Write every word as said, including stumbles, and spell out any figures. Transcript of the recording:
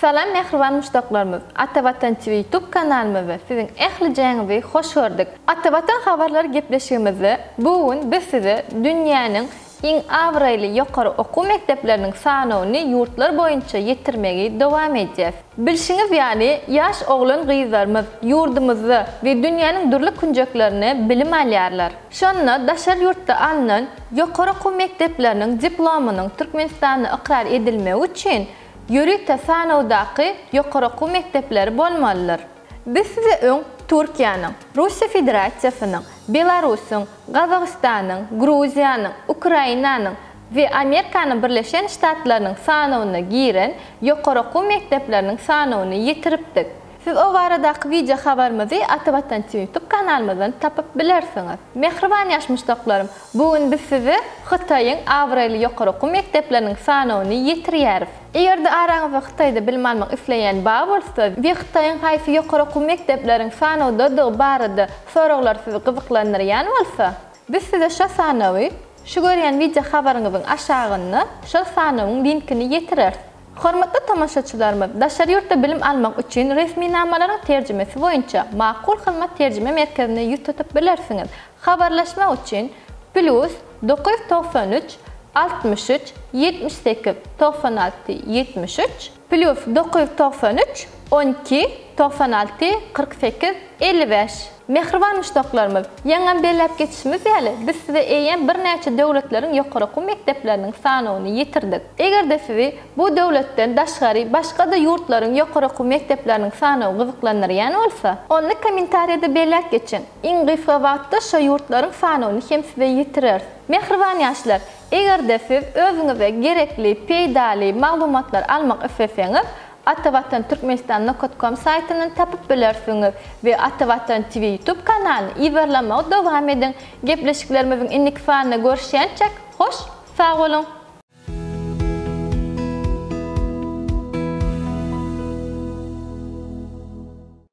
Salam mehriban müştaklarımız. Atabatan T V YouTube kanalımızda sizin ehliceğinizi hoş gördük. Atabatan haberler gepleşigimizi bugün biz size dünyanın en avraylı yukarı oku mekteplerinin sanawyny yurtlar boyunca yetirmegi devam edeceğiz. Bilşiňiz yani yaş oğlan gyzlarymyz yurdumyzda ve dünyanın durly kunjeklerini bilim alýarlar. Şonda daşar yurtda alınan yukarı oku mekteplerinin diplomynyň Türkmenistanda ikrar edilmegi üçin Yörükte sanawdaky yukarı oku mektepleri bolmalydyr. Biz size öň Türkiýanyň, Russiýa Federasiýasynyň, Belarusyň, Gazagystanyň, Gruziýanyň, Ukrainanyň we Amerikanyň Birleşen Ştatlarynyň sanawyna giren yukarı oku mektepleriniň sanawyny yitiripdik. Siz o baradaky video habarymyzy Atabatan T V YouTube kanalymyzdan tapyp bilersiňiz. Mehriban ýaş müştaklarym, bugün biz size Hytaýyň awraly yukarı oku mektepleriniň sanawyny yitirýäris. Eger de araňyzda Hytaýda bilim almak isleýän bar bolsa we Hytaýyň haýsy yukarı oku mektepleriniň sanawda barada soraglar sizi gyzyklandyrýan bolsa, biz size şo sanawy, şu görýän video habaryňyzyň aşagyny, şo sanawyň linkini ýetireriz. Hormatly tamaşaçylarymyz, daşary ýurtda bilim almak üçin resmi namalaryň terjimesi boýunça Makul Hyzmat Terjime Merkezine ýüz tutup bilersiňiz. Habarlaşma üçin plus dokuz yüz doksan üç altmış üç yetmiş sekiz doksan altı yetmiş üç plus dokuz yüz doksan üç on iki doksan altı kırk sekiz elli beş. Mehriban müştaklarymyz, ýaňam belläp geçişimiz ýaly biz size eýen bir näçe döwletleriň ýokary oku mekdepleriniň sanawyny ýetirdik. Egerde sizi bu döwletden daşgary başga da ýurtlaryň ýokary oku mekdepleriniň sanawy gyzyklandyrýan bolsa, onu kommentariýada belläp geçin. Iň gysga wagtda şo ýurtlaryň sanawyny hem size ýetireriz. Mehriban ýaşlar, egerde siz özüňize gerekli, peýdali maglumatlar almak isleseňiz, Atabatan Türkmenistan nokta com saytynyň tapyp bilersiňiz we Atabatan T V YouTube kanalyny iberlemege dowam edin. Gepleşiklerimiziň innik fanyny görüşýänçek hoş, sag bolun.